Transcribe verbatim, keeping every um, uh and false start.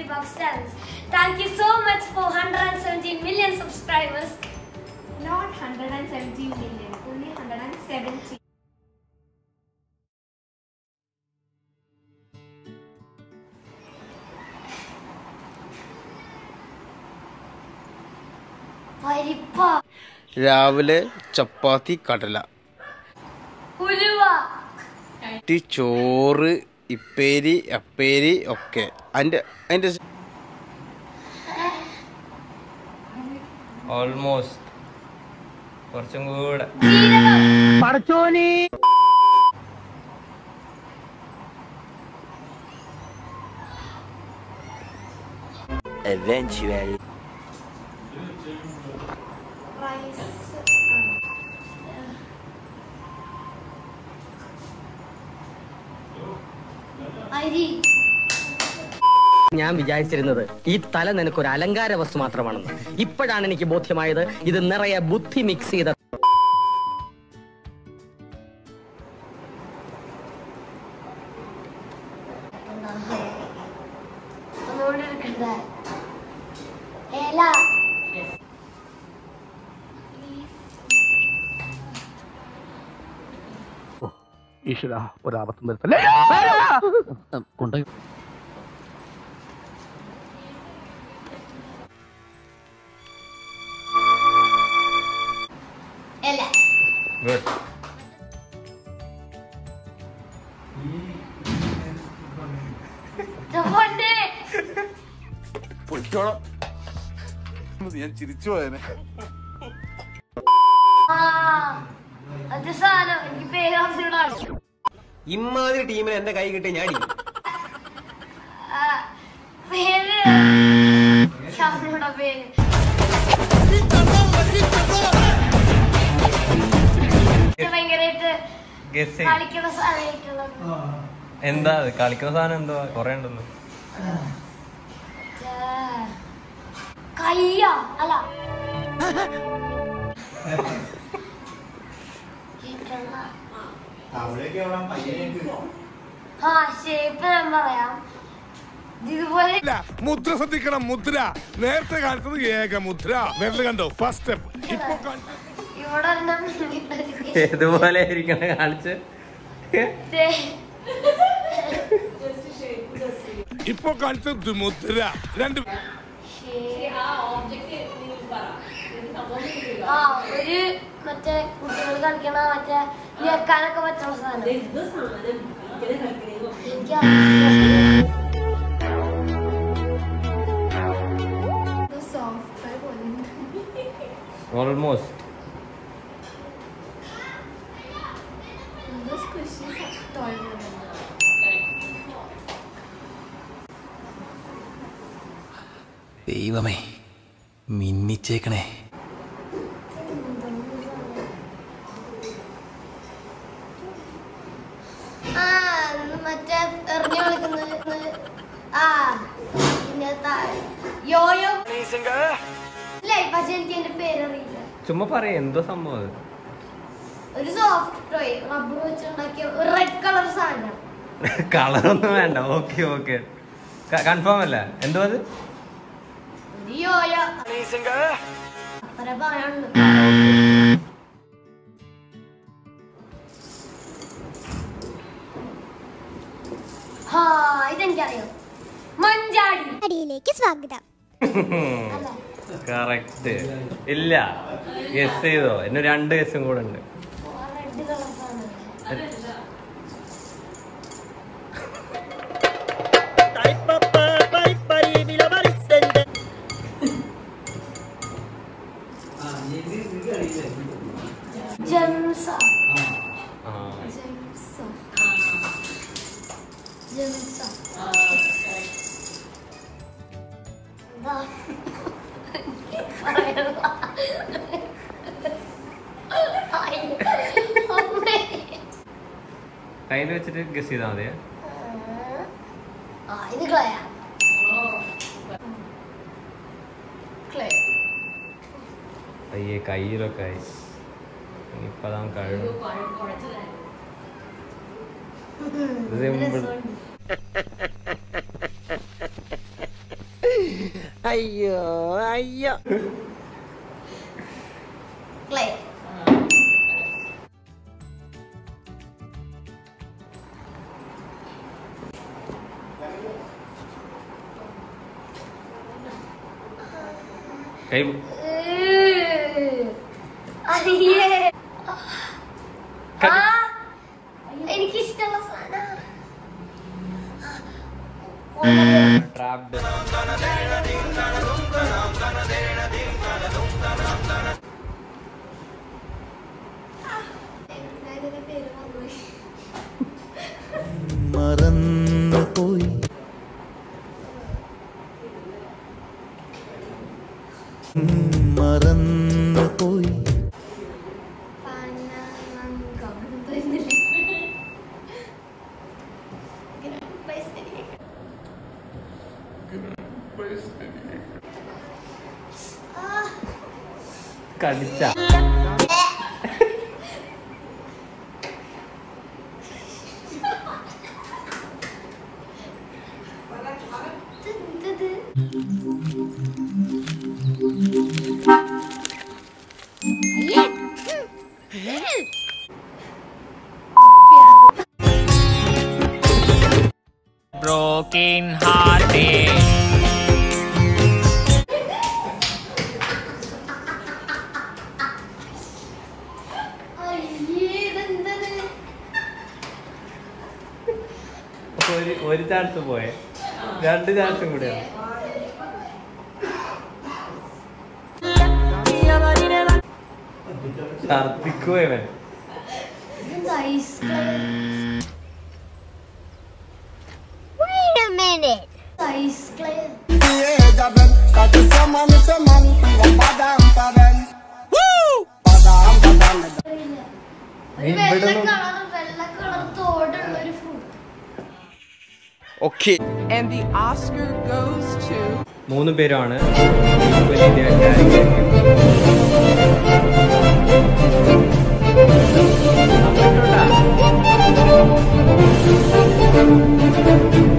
seventy bucks talents. Thank you so much for one hundred seventy million subscribers. Not one hundred seventy million, only one hundred seventy. Paripa. രാവിലെ ചപ്പാത്തി കടല ഉലുവ ചോറ് ഇപ്പേരി അപ്പേരി ഒക്കെ അതിന്റെ അതിന്റെ almost കുറച്ചും കൂടെ പടച്ചോനി eventually ഞാൻ വിചാരിച്ചിരുന്നത് ഈ തല നിനക്കൊരു അലങ്കാര വസ്തു മാത്രമാണെന്ന്. ഇപ്പോഴാണ് എനിക്ക് ബോധ്യമായത് ഇത് നിറയെ ബുദ്ധി മിക്സ് ചെയ്ത ഈശ്വര ഒരാപത്തും വരുത്തല്ലേ കൊണ്ട് Good. ഞാൻ ചിരിച്ചു പോയനെ ഇമ്മാതിരി ടീമിൽ എന്റെ കൈ കിട്ടി ഞാൻ എന്താ കളിക്കുന്ന സാധനം എന്തോ കൊറേ ഉണ്ടെന്ന് കയ്യ അല്ല ആ ഷേപ്പ് ഞാൻ പറയാം ഇതുപോലെ മുദ്ര ശ്രദ്ധിക്കണം. മുദ്ര നേരത്തെ കാണിച്ചത് ഏക മുദ്ര വേറെ കണ്ടോ ഫസ്റ്റ് സ്റ്റെപ്പ്. ഇപ്പൊ ഇവിടെ ഏതുപോലെ ഇരിക്കണ കാണിച്ച് ഇപ്പൊ കാണിച്ചത് മുദ്ര രണ്ട് ആ ഒരു മറ്റേ കുട്ടികൾ കളിക്കണ മറ്റേ ഞെക്കാനൊക്കെ പറ്റുന്ന സാധനം. ഓൾമോസ്റ്റ് ദൈവമേ മിന്നിച്ചേക്കണേ. ആ മറ്റേ എറിഞ്ഞു കളിക്കുന്നത് ആ പിന്നെ യോയോ ഇല്ലേ പക്ഷെ എനിക്ക് എന്റെ പേരറിയില്ല. ചുമ്മാ പറയാ എന്തോ സംഭവം അത്. ഒരു സോഫ്റ്റ് ടോയ് റബ്ബർ വെച്ചുണ്ടാക്കിയ റെഡ് കളർ സാധനം. കളറൊന്നും വേണ്ട. ഓക്കെ ഓക്കെ കൺഫേം അല്ല എന്തോ അത് യോയോ അത്ര പറയാനുള്ളൂ. ഹാ ഇതെനിക്കറിയാം. മഞ്ചാടി അടിയിലേക്ക് സ്വാഗതം. കറക്റ്റ്. ഇല്ല ഗസ് ചെയ്തോ. എന്നെ രണ്ട് ഗസ്സും കൂടെ ഉണ്ട്. റെഡ് കളർ സാധനം. ജംസ ജംസ ജംസ കയ്യിൽ വെച്ചിട്ട് ഗസ് ചെയ്താൽ മതിയെ. ആ ഇത് ക്ലയാ. ക്ലേ അയ്യേ കയ്യിലൊക്കെ ആയി. ഇനിയിപ്പതാ കഴിയും. സിമ്പിൾ. അയ്യോ അയ്യോ. ക്ലേ. കൈ എനിക്കിഷ്ടമുള്ള സാധനം ട്രാപ്ഡ്. മറന്നുപോയി മറന്നുപോയി കടിച്ച broken hearted. ഒരു ഒരു ചാൻസ് പോയെ, രണ്ട് ചാൻസും കൂടെയാണ്. ഛർദിക്കോ ഇവൻ. Wait a minute. Ice cream. Okay. And the Oscar goes to മൂന്ന് പേരുമാണ് വലിയ